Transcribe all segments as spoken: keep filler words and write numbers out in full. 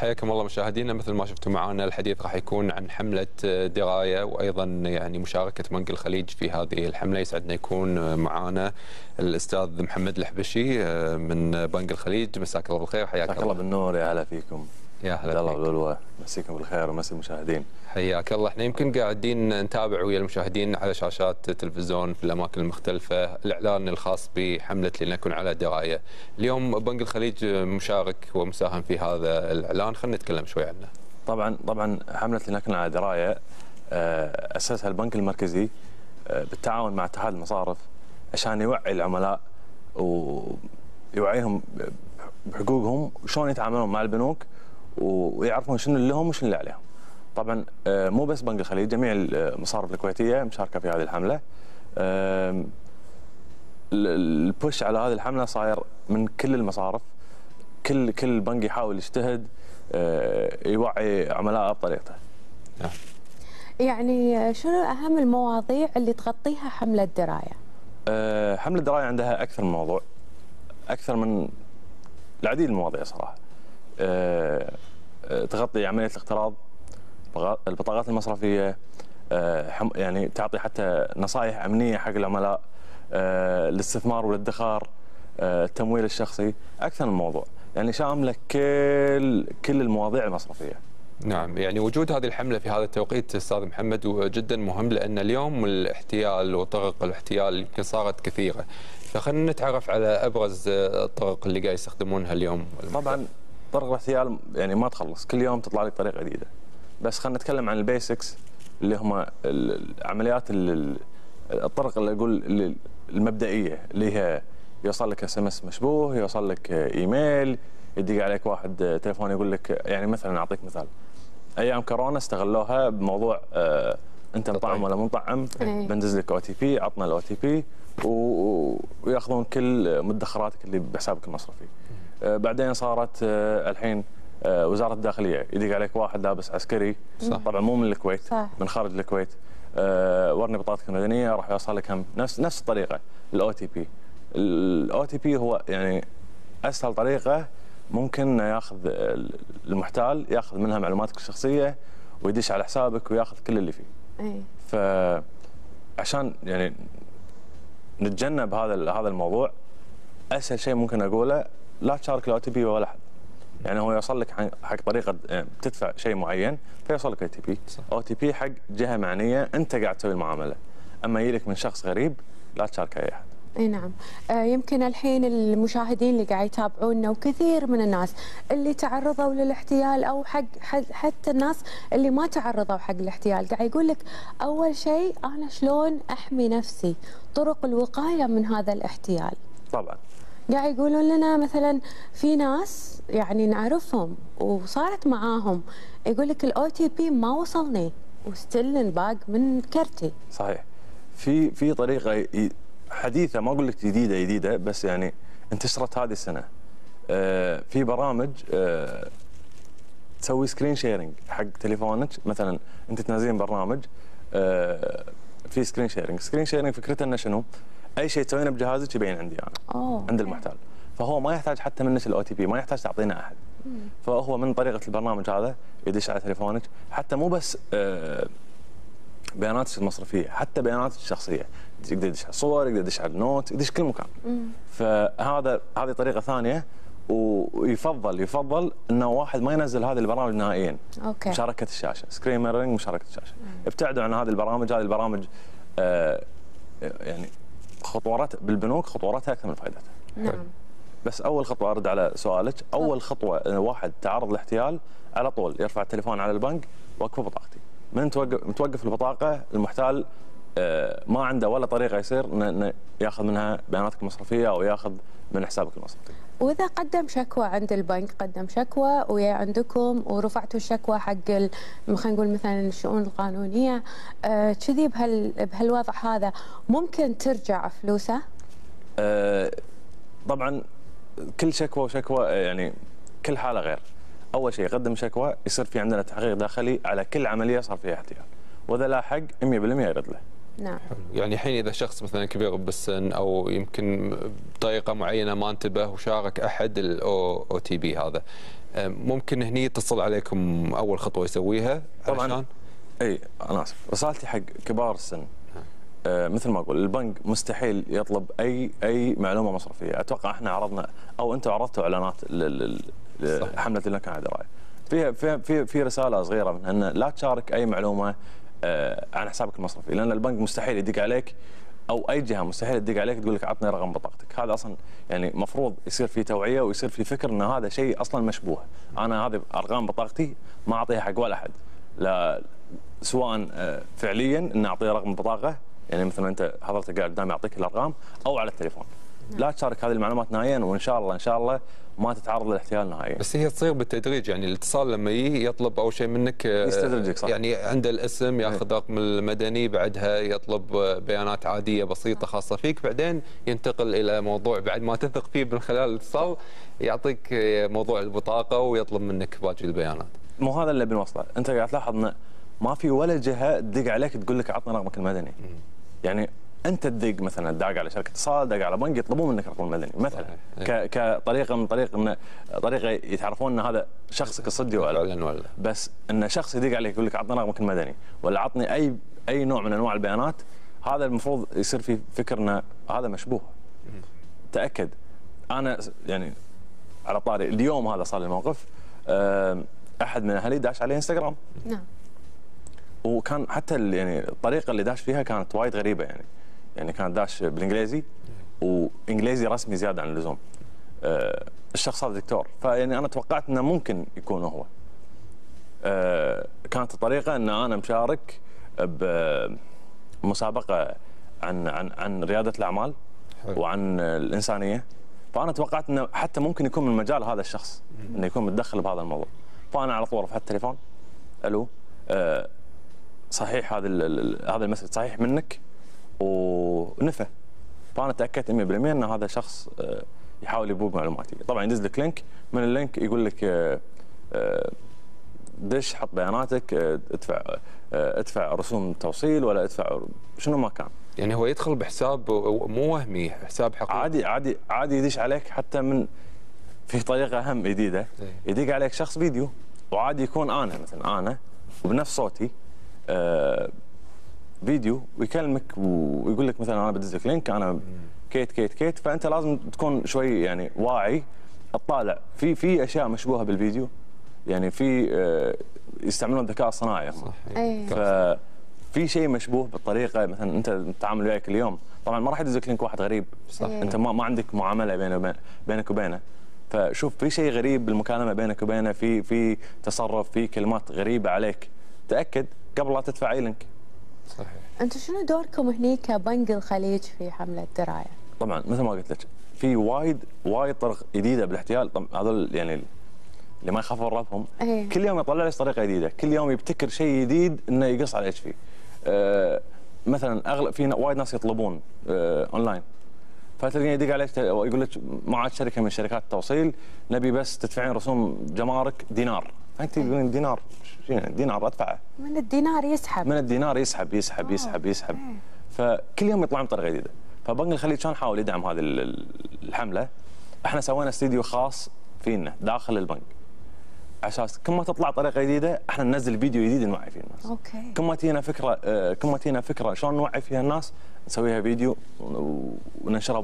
حياكم الله مشاهدينا. مثل ما شفتوا معنا الحديث راح يكون عن حملة دراية، وأيضا يعني مشاركة بنك الخليج في هذه الحملة. يسعدنا يكون معنا الأستاذ محمد الحبشي من بنك الخليج. مساك الله بالخير، حياك الله. مساك الله بالنور، يا هلا فيكم. يا هلا الله والولوة، مسيكم بالخير ومسي المشاهدين. حياك الله. احنا يمكن قاعدين نتابع ويا المشاهدين على شاشات التلفزيون في الاماكن المختلفه الاعلان الخاص بحمله لنكن على درايه. اليوم بنك الخليج مشارك ومساهم في هذا الاعلان، خلينا نتكلم شوي عنه. طبعا طبعا حمله لنكن على درايه اسسها البنك المركزي بالتعاون مع اتحاد المصارف عشان يوعي العملاء ويوعيهم بحقوقهم وشلون يتعاملون مع البنوك ويعرفون شنو اللي لهم وشنو اللي عليهم. طبعا مو بس بنك الخليج، جميع المصارف الكويتيه مشاركه في هذه الحمله. البوش على هذه الحمله صاير من كل المصارف، كل كل بنك يحاول يجتهد يوعي عملائه بطريقته. يعني شنو اهم المواضيع اللي تغطيها حمله درايه؟ حمله درايه عندها اكثر من موضوع، اكثر من العديد من المواضيع صراحه. تغطي عمليه الاقتراض، البطاقات المصرفيه، يعني تعطي حتى نصائح امنيه حق العملاء، الاستثمار والادخار، التمويل الشخصي، اكثر من موضوع، يعني شامله كل كل المواضيع المصرفيه. نعم، يعني وجود هذه الحمله في هذا التوقيت استاذ محمد جدا مهم، لان اليوم الاحتيال وطرق الاحتيال يمكن صارت كثيره، فخلينا نتعرف على ابرز الطرق اللي قاعد يستخدمونها اليوم. طبعا طرق الاحتيال يعني ما تخلص، كل يوم تطلع لك طريقه جديده، بس خلينا نتكلم عن البيسكس اللي هم العمليات، الطرق اللي اقول المبدئيه، اللي هي يوصل لك اس ام اس مشبوه، يوصل لك ايميل، يدق عليك واحد تليفون يقول لك، يعني مثلا اعطيك مثال، ايام كورونا استغلوها بموضوع آه انت مطعم ولا مطعم، بندز لك او تي بي، عطنا الاو تي بي وياخذون كل مدخراتك اللي بحسابك المصرفي. آه بعدين صارت آه الحين آه وزاره الداخليه يدق عليك واحد لابس عسكري، صح. طبعا مو من الكويت، صح. من خارج الكويت، آه ورني بطاقتك المدنيه، راح يوصل لك هم نفس نفس الطريقه الاو تي بي. الاو تي بي هو يعني اسهل طريقه ممكن ياخذ المحتال، ياخذ منها معلوماتك الشخصيه ويدش على حسابك وياخذ كل اللي فيه. اي فعشان يعني نتجنب هذا هذا الموضوع، اسهل شيء ممكن اقوله لا تشارك الاو تي بي ولا حد. يعني هو يوصل لك حق طريقه يعني بتدفع شيء معين فيوصل لك او تي بي، او تي بي حق جهه معنيه انت قاعد تسوي المعامله، اما يجيك من شخص غريب لا تشارك اي احد. اي نعم. آه يمكن الحين المشاهدين اللي قاعد يتابعونا وكثير من الناس اللي تعرضوا للاحتيال او حق حتى الناس اللي ما تعرضوا حق الاحتيال قاعد يقول لك اول شيء انا شلون احمي نفسي، طرق الوقايه من هذا الاحتيال. طبعا قاعد يقولون لنا مثلا في ناس يعني نعرفهم وصارت معاهم يقول لك الاو تي بي ما وصلني وستيل انباق من كرتي. صحيح. في في طريقه حديثه، ما اقول لك جديده جديده، بس يعني انتشرت هذه السنه. آه في برامج آه تسوي سكرين شيرنج حق تليفونك، مثلا انت تنزلين برنامج آه في سكرين شيرنج، سكرين شيرنج فكرته انه شنو؟ اي شيء تسوينه بجهازك يبين عندي انا. أوه. عند المحتال، فهو ما يحتاج حتى منك الاو تي بي، ما يحتاج تعطينا احد. مم. فهو من طريقه البرنامج هذا يدش على تليفونك، حتى مو بس آه بياناتك المصرفيه، حتى بياناتك الشخصيه، يقدر يدش على الصور، يقدر يدش على النوت، يدش كل مكان. مم. فهذا هذه طريقه ثانيه، ويفضل يفضل انه واحد ما ينزل هذه البرامج نهائيا. اوكي. مشاركه الشاشه، سكرين ميرورنج، مشاركه الشاشه. مم. ابتعدوا عن هذه البرامج، هذه البرامج آه يعني خطورات بالبنوك، خطورتها اكثر من فائدتها. نعم. بس اول خطوه ارد على سؤالك، اول خطوه واحد تعرض للاحتيال على طول يرفع التليفون على البنك، وقفوا بطاقتي. من توقف متوقف البطاقه، المحتال آه ما عنده ولا طريقه يصير انه ياخذ منها بياناتك المصرفيه او ياخذ من حسابك المصرفي. واذا قدم شكوى عند البنك، قدم شكوى ويا عندكم ورفعتوا الشكوى حق خلينا نقول مثلا الشؤون القانونيه، كذي آه بهال بهالوضع هذا ممكن ترجع فلوسه؟ آه طبعا كل شكوى وشكوى يعني كل حاله غير. اول شيء يقدم شكوى، يصير في عندنا تحقيق داخلي على كل عمليه صار فيها احتيال، واذا لا حق مئة بالمئة يرد له. نعم. يعني الحين اذا شخص مثلا كبير بالسن او يمكن بطريقه معينه ما انتبه وشارك احد الاو تي بي هذا، ممكن هني يتصل عليكم اول خطوه يسويها طبعا. علشان اي انا اسف، رسالتي حق كبار السن. آه مثل ما اقول البنك مستحيل يطلب اي اي معلومه مصرفيه. اتوقع احنا عرضنا او انتم عرضتوا اعلانات لحمله اللي كان درايه فيها في في في رساله صغيره منها ان لا تشارك اي معلومه آه عن حسابك المصرفي، لان البنك مستحيل يدق عليك او اي جهه مستحيل تدق عليك تقول لك عطني رقم بطاقتك. هذا اصلا يعني مفروض يصير في توعيه ويصير في فكر ان هذا شيء اصلا مشبوه. انا هذه ارقام بطاقتي ما اعطيها حق ولا احد، لا سواء فعليا ان اعطيه رقم بطاقه، يعني مثلا انت حضرتك قاعد قدامي اعطيك الارقام، او على التليفون. لا تشارك هذه المعلومات نهائيا، وان شاء الله ان شاء الله ما تتعرض للاحتيال نهائيا. بس هي تصير بالتدريج، يعني الاتصال لما يجي يطلب اول شيء منك يستدرجك صح. يعني عنده الاسم ياخذ رقم المدني، بعدها يطلب بيانات عاديه بسيطه خاصه فيك، بعدين ينتقل الى موضوع بعد ما تثق فيه من خلال الاتصال يعطيك موضوع البطاقه ويطلب منك باقي البيانات. مو هذا اللي بنوصله، انت قاعد تلاحظ ان ما في ولا جهه تدق عليك تقول لك عطنا رقمك المدني. م. يعني انت تدق مثلا داق على شركه اتصال، داق على بنك، يطلبون منك رقم المدني مثلا ك كطريقه من طريق ان طريقه يتعرفون ان هذا شخصك الصدي ولا ولا. بس ان شخص يدق عليك يقول لك عطنا رقمك المدني ولا عطني اي اي نوع من انواع البيانات، هذا المفروض يصير في فكر ان هذا مشبوه. م. تاكد. انا يعني على طاري اليوم هذا صار لي موقف، احد من اهلي داش عليه انستغرام. نعم. وكان حتى يعني الطريقه اللي داش فيها كانت وايد غريبه، يعني يعني كان داش بالانجليزي وانجليزي رسمي زياده عن اللزوم. أه الشخص هذا دكتور، فيعني انا توقعت انه ممكن يكون هو. أه كانت الطريقه ان انا مشارك بمسابقه عن عن عن رياده الاعمال وعن الانسانيه، فانا توقعت انه حتى ممكن يكون من مجال هذا الشخص انه يكون متدخل بهذا الموضوع. فانا على طول رفعت التليفون، الو أه صحيح هذا هذا المسج صحيح منك ونفى. فانا تاكدت مية بالمية ان هذا شخص يحاول يبوق معلوماتي. طبعا يدز لك لينك، من اللينك يقول لك دش حط بياناتك، ادفع ادفع رسوم توصيل ولا ادفع شنو ما كان. يعني هو يدخل بحساب مو وهمي، حساب حقيقي عادي عادي عادي يدش عليك. حتى من في طريقه هم جديده، يدق عليك شخص فيديو وعادي يكون انا مثلا انا وبنفس صوتي آه فيديو ويكلمك ويقول لك مثلا انا بدز لك لينك، انا كيت كيت كيت. فانت لازم تكون شوي يعني واعي، تطالع في في اشياء مشبوهه بالفيديو، يعني في آه يستعملون الذكاء الصناعي هم. ففي شيء مشبوه بالطريقه، مثلا انت تتعامل وياه كل يوم، طبعا ما راح يدز لك لينك واحد غريب. صح. انت ما ما عندك معامله بينه وبين بينك وبينه، فشوف في شيء غريب بالمكالمه بينك وبينه، في في تصرف، في كلمات غريبه عليك، تاكد قبل لا تدفع اي لينك. صحيح. انتم شنو دوركم هني كبنك الخليج في حمله درايه؟ طبعا مثل ما قلت لك في وايد وايد طرق جديده بالاحتيال. طبعا هذول يعني اللي ما يخافون ربهم أيه. كل يوم يطلع لك طريقه جديده، كل يوم يبتكر شيء جديد انه يقص على اتش في. آه مثلا اغلب في وايد ناس يطلبون آه اونلاين، فتلقين يدق عليك يقول لك معك شركه من شركات التوصيل، نبي بس تدفعين رسوم جمارك دينار. انت تقولين دينار دينار ادفعه، من الدينار يسحب من الدينار يسحب يسحب أوه. يسحب يسحب أوه. فكل يوم يطلعون بطريقه جديده. فبنك الخليج كان حاول يدعم هذه الحمله. احنا سوينا استديو خاص فينا داخل البنك، على اساس كل ما تطلع طريقه جديده احنا ننزل فيديو جديد نوعي فيه الناس. اوكي. كل ما تجينا فكره كل ما تجينا فكره شلون نوعي فيها الناس نسويها فيديو وننشرها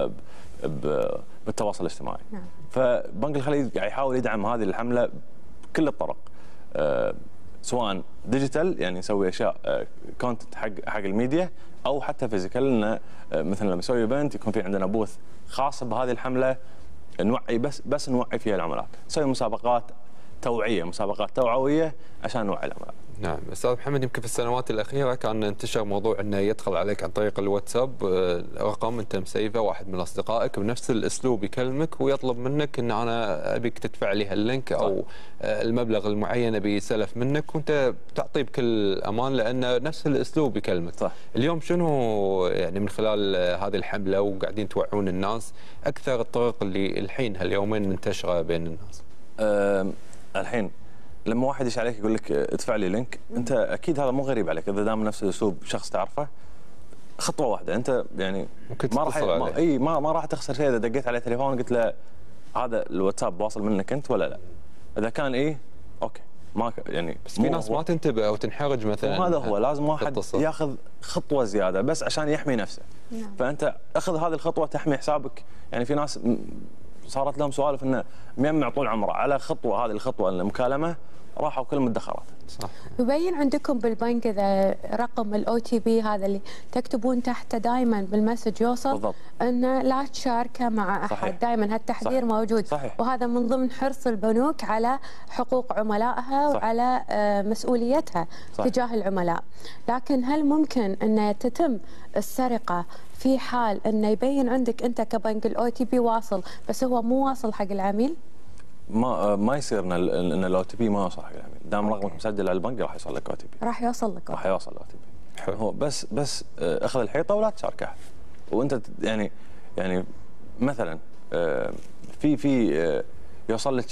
بالتواصل الاجتماعي. نعم. فبنك الخليج قاعد يحاول يدعم هذه الحمله بكل الطرق، أه سواء ديجيتال يعني نسوي اشياء كونتنت حق حق الميديا، او حتى فيزيكال، انه مثلا لما نسوي ايفنت يكون في عندنا بوث خاص بهذه الحمله نوعي بس بس نوعي فيها العملات، نسوي مسابقات توعيه مسابقات توعويه عشان نوعي العملات. نعم استاذ محمد، يمكن في السنوات الاخيره كان انتشر موضوع انه يدخل عليك عن طريق الواتساب رقم انت مسيفه واحد من اصدقائك بنفس الاسلوب يكلمك ويطلب منك ان انا ابيك تدفع لي هاللينك او المبلغ المعين ابي سلف منك، وانت تعطيه بكل امان لانه نفس الاسلوب يكلمك. صح. اليوم شنو يعني من خلال هذه الحمله وقاعدين توعون الناس اكثر الطرق اللي الحين هاليومين منتشره بين الناس؟ أه الحين لما واحد يش عليك يقول لك ادفع لي لينك، انت اكيد هذا مو غريب عليك اذا دام نفس الاسلوب شخص تعرفه. خطوه واحده انت يعني ما راح ما اي ما, ما راح تخسر شيء اذا دقيت عليه تليفون قلت له هذا الواتساب واصل منك انت ولا لا. اذا كان ايه اوكي ما ك- يعني بس في ناس ما تنتبه او تنحرج مثلا. وهذا هو لازم واحد تتصل. ياخذ خطوه زياده بس عشان يحمي نفسه. نعم. فانت اخذ هذه الخطوه تحمي حسابك. يعني في ناس م- صارت لهم سوالف انه مجمع طول عمره على خطوه، هذه الخطوه المكالمه راحوا كل مدخراته. صح. يبين عندكم بالبنك اذا رقم الاو تي بي هذا اللي تكتبون تحته دائما بالمسج يوصل بالضبط. انه لا تشاركه مع احد، صحيح. دائما هالتحذير صحيح. موجود. صحيح. وهذا من ضمن حرص البنوك على حقوق عملائها صح. وعلى آه، مسؤوليتها صح. تجاه العملاء. لكن هل ممكن ان تتم السرقه في حال انه يبين عندك انت كبنك الاو تي بي واصل بس هو مو واصل حق العميل؟ ما ما يصير ان ال- ان الاو تي بي ما يوصل حق العميل، دام رقمك مسجل على البنك راح يوصل لك او تي بي. راح يوصل لك. راح يوصل الاو تي بي. حلو. هو بس بس آه، اخذ الحيطه ولا تشارك احد. وانت ت- يعني يعني مثلا آه، في في آه، يوصل لك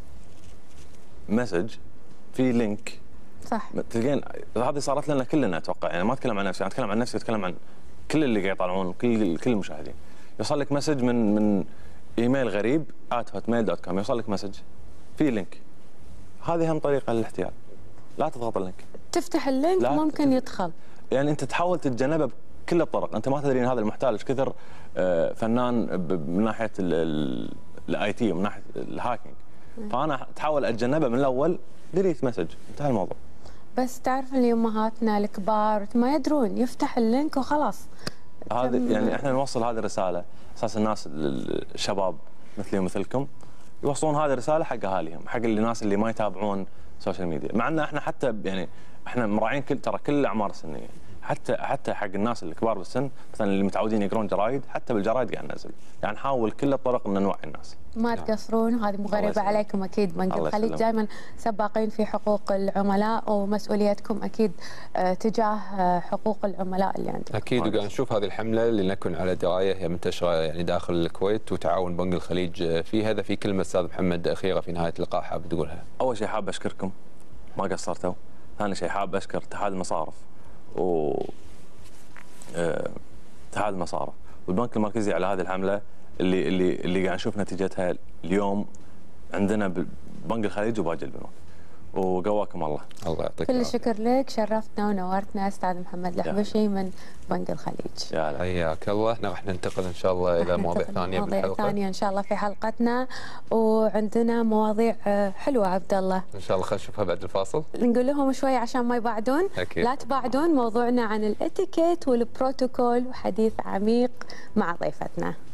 مسج في لينك صح. تلقين. هذه صارت لنا كلنا اتوقع، يعني ما اتكلم عن نفسي، انا اتكلم عن نفسي واتكلم عن كل اللي قاعد يطالعون، كل كل المشاهدين. يوصل لك مسج من من ايميل غريب ات هوت ميل دوت كوم، يوصل لك مسج في لينك. هذه هم طريقه للاحتيال. لا تضغط اللينك. تفتح اللينك لا ممكن تت- يدخل. يعني انت تحاول تتجنبه بكل الطرق، انت ما تدري ان هذا المحتال ايش كثر آه، فنان ب- من ناحيه الاي تي ومن ناحيه الهاكينج. فانا تحاول اتجنبه من الاول، ديليت مسج، انتهى الموضوع. بس تعرف اللي امهاتنا الكبار ما يدرون، يفتح اللينك وخلاص. هذه تم- يعني احنا نوصل هذه الرساله اساس الناس ال- الشباب مثلي ومثلكم يوصلون هذه الرساله حق اهاليهم، حق الناس اللي ما يتابعون سوشيال ميديا، مع ان احنا حتى يعني احنا مراعين كل ترى كل الاعمار السنيه، حتى حتى حق الناس الكبار بالسن مثلا اللي متعودين يقرون جرايد، حتى بالجرايد قاعد ننزل، يعني نحاول كل الطرق ان نوعي الناس. ما تقصرون، وهذه مو الله غريبه يسلمك. عليكم اكيد. بنك الله الخليج يسلمك. دائما سباقين في حقوق العملاء ومسؤوليتكم اكيد آه، تجاه آه، حقوق العملاء اللي عندكم. اكيد. وقاعد نشوف هذه الحمله اللي نكون على درايه هي منتشره يعني داخل الكويت وتعاون بنك الخليج فيها. اذا في كلمه استاذ محمد اخيره في نهايه اللقاء حاب تقولها؟ اول شيء حاب اشكركم ما قصرتوا. ثاني شيء حاب اشكر اتحاد المصارف و آه، اتحاد المصارف والبنك المركزي على هذه الحمله اللي اللي اللي قاعد نشوف نتيجتها اليوم عندنا ببنك الخليج وباقي البنوك. وقواكم الله. الله يعطيك كل العافيه. الشكر لك، شرفتنا ونورتنا استاذ محمد الحبشي من بنك الخليج. يا هلا. حياك الله. احنا راح ننتقل ان شاء الله الى مواضيع ثانيه مواضيع بالحلقه. ثانيه ان شاء الله في حلقتنا، وعندنا مواضيع آه، حلوه عبد الله. ان شاء الله خلينا نشوفها بعد الفاصل. نقول لهم شوي عشان ما يبعدون. أكيد. لا تبعدون، موضوعنا عن الاتيكيت والبروتوكول وحديث عميق مع ضيفتنا.